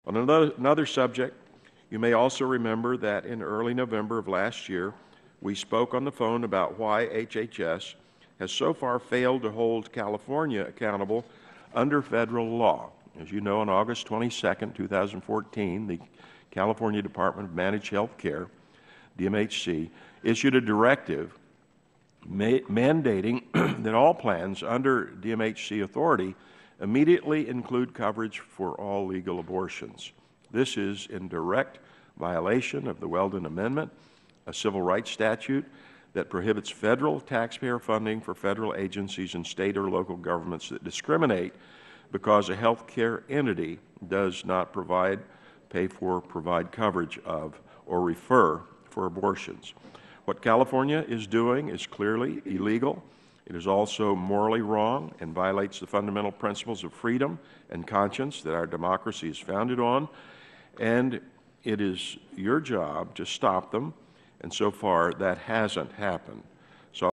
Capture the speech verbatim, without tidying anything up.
On another, another subject, you may also remember that in early November of last year, we spoke on the phone about why H H S has so far failed to hold California accountable under federal law. As you know, on August twenty-second, two thousand fourteen, the California Department of Managed Health Care, D M H C, issued a directive ma mandating that all plans under D M H C authority immediately include coverage for all legal abortions. This is in direct violation of the Weldon Amendment, a civil rights statute that prohibits federal taxpayer funding for federal agencies and state or local governments that discriminate because a health care entity does not provide, pay for, provide coverage of, or refer for abortions. What California is doing is clearly illegal. It is also morally wrong and violates the fundamental principles of freedom and conscience that our democracy is founded on, and it is your job to stop them, and so far that hasn't happened.